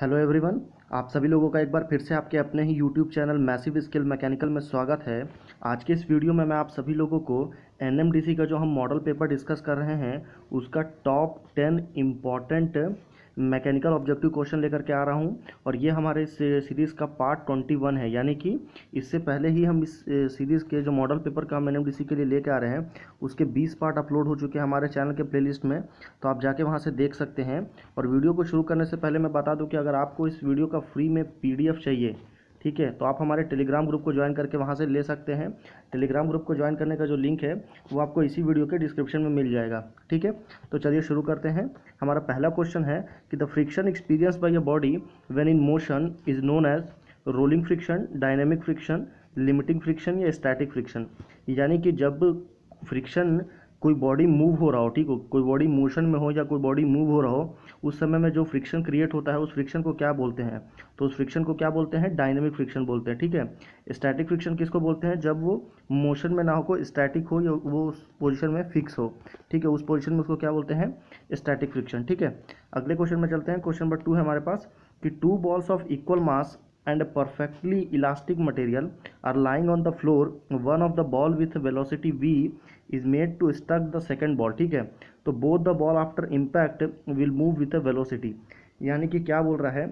Hello everyone, आप सभी लोगों का एक बार फिर से आपके अपने ही YouTube channel massive skill mechanical में स्वागत है। आज के इस वीडियो में मैं आप सभी लोगों को एनएमडीसी का जो हम मॉडल पेपर डिस्कस कर रहे हैं उसका top 10 important mechanical objective question लेकर के आ रहा हूं। और ये हमारे इस सीरीज़ का पार्ट 21 है, यानी कि इससे पहले ही हम इस सीरीज़ के जो मॉडल पेपर का हम एनएमडीसी के लिए लेके आ रहे हैं उसके 20 पार्ट अपलोड हो चुके हैं हमारे चैनल के प्लेलिस्ट में, तो आप जाके वहाँ से देख सकते हैं। और वीडियो को शुरू करने से पहले मैं बता दूं कि अगर आपको इस वीडियो का फ्री में पीडीएफ चाहिए, ठीक है, तो आप हमारे टेलीग्राम ग्रुप को ज्वाइन करके वहाँ से ले सकते हैं। टेलीग्राम ग्रुप को ज्वाइन करने का जो लिंक है वो आपको इसी वीडियो के डिस्क्रिप्शन में मिल जाएगा, ठीक है। तो चलिए शुरू करते हैं। हमारा पहला क्वेश्चन है कि the friction experience by a body when in motion is known as rolling friction, dynamic friction, limiting friction या स्टैटिक फ्रिक्शन। यानी कि जब फ्रिक्शन कोई बॉडी मूव हो रहा हो, ठीक हो, कोई बॉडी मोशन में हो या कोई बॉडी मूव हो रहा हो, उस समय में जो फ्रिक्शन क्रिएट होता है उस फ्रिक्शन को क्या बोलते हैं? तो उस फ्रिक्शन को क्या बोलते हैं? डायनेमिक फ्रिक्शन बोलते हैं, ठीक है। स्टैटिक फ्रिक्शन किसको बोलते हैं? जब वो मोशन में ना हो, कोई स्टैटिक हो या वो उस पोजिशन में फिक्स हो, ठीक है, उस पोजिशन में उसको क्या बोलते हैं? स्टैटिक फ्रिक्शन, ठीक है। अगले क्वेश्चन में चलते हैं। क्वेश्चन नंबर 2 है हमारे पास कि two balls of equal mass and a perfectly elastic material are lying on the floor. One of the ball with velocity v is made to struck the second ball, ठीक है। तो both the ball after impact will move with a velocity। यानी कि क्या बोल रहा है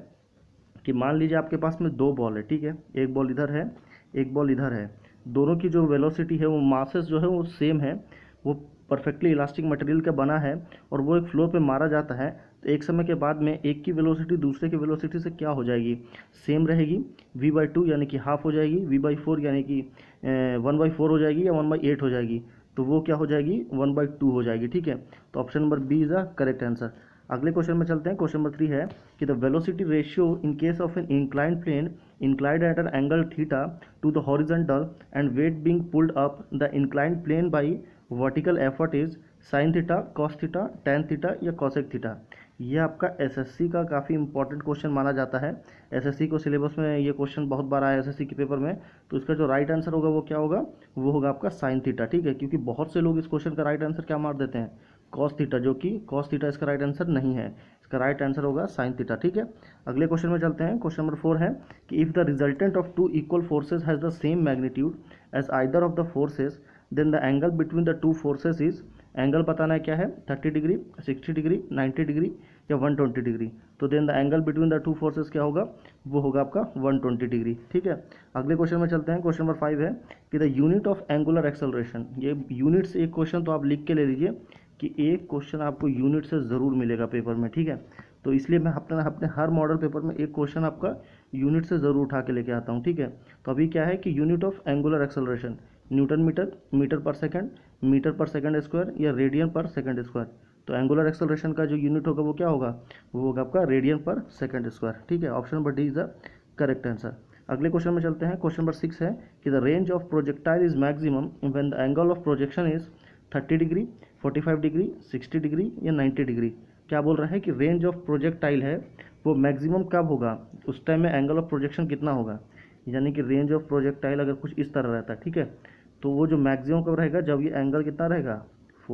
कि मान लीजिए आपके पास में दो बॉल है, ठीक है, एक बॉल इधर है, एक बॉल इधर है। दोनों की जो वेलोसिटी है, वो मासेस जो है वो सेम है, वो परफेक्टली इलास्टिक मटेरियल का बना है और वो एक फ्लोर पे मारा जाता है। तो एक समय के बाद में एक की वेलोसिटी दूसरे की वेलोसिटी से क्या हो जाएगी? सेम रहेगी, v/2 यानी कि हाफ हो जाएगी, v/4 यानी कि 1/4 हो जाएगी या 1/8 हो जाएगी। तो वो क्या हो जाएगी? 1/2 हो जाएगी, ठीक है। तो option number B is the correct answer. अगले क्वेश्चन में चलते हैं। क्वेश्चन नंबर 3 है कि the velocity ratio in case of an inclined plane inclined at an angle theta to the horizontal and weight being pulled up the inclined plane by vertical effort is sin theta, cos theta, tan theta या cosec theta. ये आपका SSC का काफ़ी important question माना जाता है। SSC को syllabus में ये क्वेश्चन बहुत बार आया एसएससी के पेपर में। तो इसका जो राइट आंसर होगा वो क्या होगा? वो होगा आपका साइन थीटा, ठीक है। क्योंकि बहुत से लोग इस क्वेश्चन का राइट आंसर क्या मार देते हैं? कॉस थीटा, जो कि कॉस थीटा इसका राइट आंसर नहीं है। इसका राइट आंसर होगा साइन थीटा, ठीक है। अगले क्वेश्चन में चलते हैं। क्वेश्चन नंबर 4 है कि if the resultant of two equal forces has the same magnitude as either of the forces then the angle between the two forces is. Angle बताना है क्या है? 30 डिग्री, 60 डिग्री, 90 डिग्री या 120 डिग्री। तो then the angle between the two forces क्या होगा? वो होगा आपका 120 डिग्री, ठीक है। अगले क्वेश्चन में चलते हैं। क्वेश्चन नंबर 5 है कि the unit of angular acceleration. ये यूनिट से एक क्वेश्चन तो आप लिख के ले लीजिए कि एक क्वेश्चन आपको यूनिट से ज़रूर मिलेगा पेपर में, ठीक है। तो इसलिए मैं अपने हर मॉडल पेपर में एक क्वेश्चन आपका यूनिट से ज़रूर उठा के लेके आता हूँ, ठीक है। तो अभी क्या है कि unit of angular acceleration newton metre, metre पर सेकंड, मीटर पर सेकंड स्क्वायर या रेडियन पर सेकंड स्क्वायर। तो एंगुलर एक्सेलरेशन का जो यूनिट होगा वो क्या होगा? वो होगा आपका रेडियन पर सेकंड स्क्वायर, ठीक है। Option number D is the correct answer. अगले क्वेश्चन में चलते हैं। क्वेश्चन नंबर 6 है कि the range of projectile is maximum when the angle of projection is 30 degree, 45 degree, 60 degree या 90 डिग्री। क्या बोल रहा है कि रेंज ऑफ प्रोजेक्टाइल है वो मैक्सिमम कब होगा? उस टाइम में एंगल ऑफ प्रोजेक्शन कितना होगा? यानी कि रेंज ऑफ प्रोजेक्टाइल अगर कुछ इस तरह रहता है, ठीक है, तो वो जो मैक्सिमम कब रहेगा? जब ये एंगल कितना रहेगा?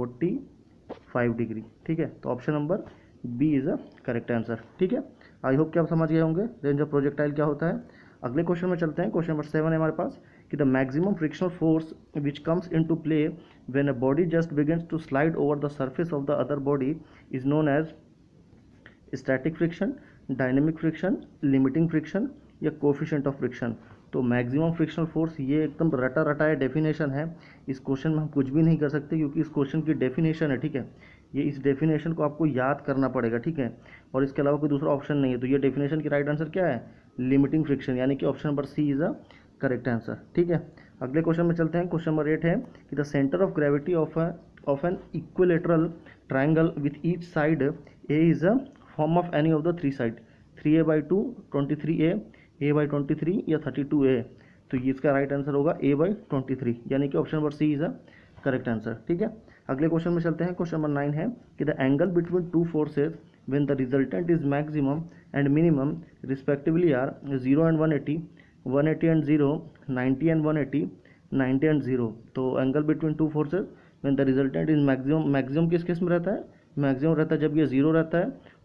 45 डिग्री, ठीक है। तो option number B is a correct answer, ठीक है। आई होप कि आप समझ गए होंगे रेंज ऑफ प्रोजेक्टाइल क्या होता है। अगले क्वेश्चन में चलते हैं। क्वेश्चन नंबर 7 है हमारे पास कि the maximum frictional force which comes in to play when a body just begins to slide over the surface of the other body is known as static friction, dynamic friction, limiting friction या coefficient of friction. तो maximum frictional force ये एकदम रटा रटाया definition है। इस question में हम कुछ भी नहीं कर सकते क्योंकि इस क्वेश्चन की डेफिनेशन है, ठीक है। ये इस डेफिनेशन को आपको याद करना पड़ेगा, ठीक है, और इसके अलावा कोई दूसरा ऑप्शन नहीं है। तो ये डेफिनेशन की राइट आंसर क्या है? लिमिटिंग फ्रिक्शन, यानी कि option number C is a correct answer, ठीक है। अगले क्वेश्चन में चलते हैं। क्वेश्चन नंबर 8 है कि the centre of gravity of an equilateral triangle with each side a is a form of any of the three side, 3a/2, 23a, a/23 या 32a। तो ये इसका राइट आंसर होगा a/23, यानी कि option number C is a correct answer, ठीक है। अगले क्वेश्चन में चलते हैं। क्वेश्चन नंबर 9 है कि the angle between two forces when the resultant is maximum and minimum respectively are 0 and 180, 180 and 0, 90 and 180, 90 and 0। तो angle between two forces when the resultant is maximum, maximum किस case में रहता है? Maximum रहता है जब ये 0 रहता है,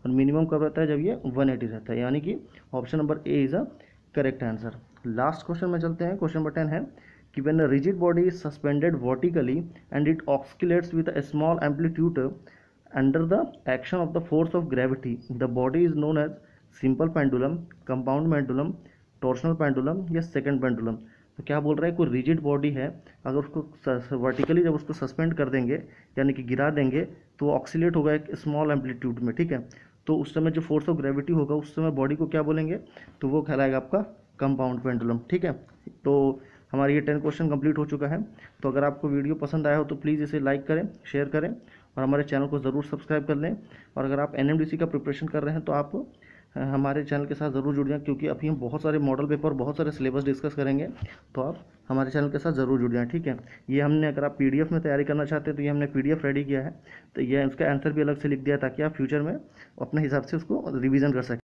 और मिनिमम कब रहता है, जब ये 180 रहता है, यानी कि option number A is a correct answer. Last question में चलते हैं। क्वेश्चन नंबर 10 है कि when a rigid body is suspended vertically and it oscillates with a small amplitude under the action of the force of gravity, the body is known as simple pendulum, compound pendulum, torsional pendulum या second pendulum. तो क्या बोल रहा है, कोई rigid body है, अगर उसको वर्टिकली जब उसको सस्पेंड कर देंगे यानी कि गिरा देंगे तो वो ऑक्सीलेट होगा एक स्मॉल एम्पलीट्यूड में, ठीक है। तो उस समय जो फोर्स ऑफ ग्रेविटी होगा उस समय बॉडी को क्या बोलेंगे, तो वो कहलाएगा आपका कंपाउंड पेंडुलम, ठीक है। तो हमारी ये 10 क्वेश्चन कंप्लीट हो चुका है। तो अगर आपको वीडियो पसंद आया हो तो प्लीज़ इसे लाइक करें, शेयर करें और हमारे चैनल को ज़रूर सब्सक्राइब कर लें। और अगर आप एनएमडीसी का प्रिपरेशन कर रहे हैं तो आप हमारे चैनल के साथ ज़रूर जुड़ जाएं, क्योंकि अभी हम बहुत सारे मॉडल पेपर, बहुत सारे सिलेबस डिस्कस करेंगे, तो आप हमारे चैनल के साथ ज़रूर जुड़ जाएं, ठीक है। ये हमने, अगर आप पीडीएफ में तैयारी करना चाहते हैं तो ये हमने पीडीएफ रेडी किया है, तो ये उसका आंसर भी अलग से लिख दिया ताकि आप फ्यूचर में अपने हिसाब से उसको रिवीजन कर सकें।